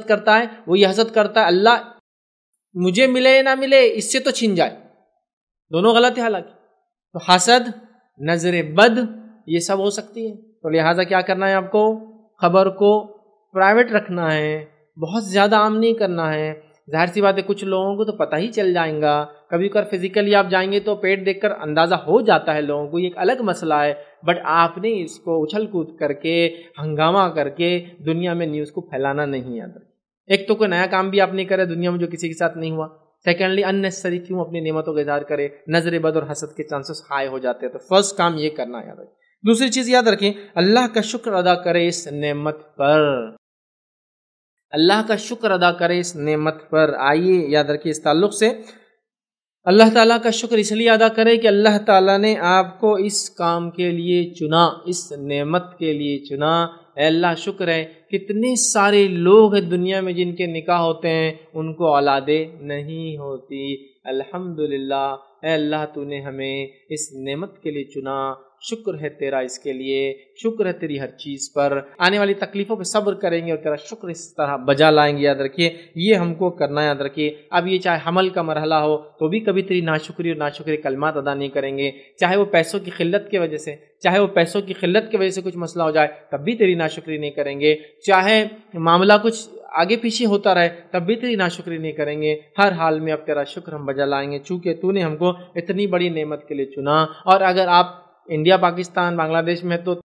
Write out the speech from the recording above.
کرتا ہے وہ یہ حسد کرتا ہے اللہ مجھے ملے نہ ملے اس سے تو چھن جائے، دونوں غلط ہے حالانکہ۔ تو حسد، نظر بد، یہ سب ہو سکتی ہے۔ تو لہٰذا کیا کرنا ہے آپ کو؟ خبر کو پرائیویٹ رکھنا ہے، بہت زیادہ عام نہیں کرنا ہے۔ ظاہر سی بات ہے کچھ لوگوں کو تو پتہ ہی چل جائیں گا، کبھی کبھار فزیکلی آپ جائیں گے تو پیٹ دیکھ کر اندازہ ہو جاتا ہے لوگوں کو، یہ ایک الگ مسئلہ ہے، بٹ آپ نے اس کو اچھل کود کر کے ہنگامہ کر کے دنیا میں نیوز کو پھیلانا نہیں ہے۔ ایک تو کوئی نیا کام بھی آپ نہیں کرے دنیا میں جو کسی کے ساتھ نہیں ہوا، سیکنڈلی اننیسری کیوں اپنی نعمتوں کا اظہار کرے، نظر بد اور حسد کے چانسز ہائی ہو جاتے ہیں۔ تو فرسٹ کام یہ کرنا ہے، یاد رکھیں۔ دوسری چیز یاد رکھیں، اللہ کا شکر ادا کرے اس نعمت پر، اللہ کا شکر ادا کرے اس نعمت پر۔ آئیے یاد رکھیے اس تعلق سے اللہ تعالیٰ کا شکر اس لیے ادا کرے کہ اللہ تعالیٰ نے آپ کو اس کام کے لیے چنا، اس نعمت کے لیے چنا۔ اے اللہ شکر ہے، کتنے سارے لوگ ہیں دنیا میں جن کے نکاح ہوتے ہیں ان کو اولادیں نہیں ہوتی، الحمدللہ اے اللہ تو نے ہمیں اس نعمت کے لیے چنا، شکر ہے تیرا اس کے لیے، شکر ہے تیری ہر چیز پر۔ آنے والی تکلیفوں پہ صبر کریں گے اور تیرا شکر اس طرح بجا لائیں گے، یاد رکھیے یہ ہم کو کرنا، یاد رکھیے۔ اب یہ چاہے حمل کا مرحلہ ہو تو بھی کبھی تیری ناشکری اور ناشکری کلمات ادا نہیں کریں گے، چاہے وہ پیسوں کی قلت کی وجہ سے، چاہے وہ پیسوں کی قلت کی وجہ سے کچھ مسئلہ ہو جائے تب بھی تیری ناشکری نہیں کریں گے، چاہے معاملہ کچھ آگے پیچھے ہوتا رہے تب بھی تیری ناشکری نہیں کریں گے، ہر حال میں اب تیرا شکر ہم بجا لائیں گے، چونکہ تو نے ہم کو اتنی بڑی نعمت کے لیے چنا۔ اور اگر آپ انڈیا، پاکستان، بنگلہ دیش میں تو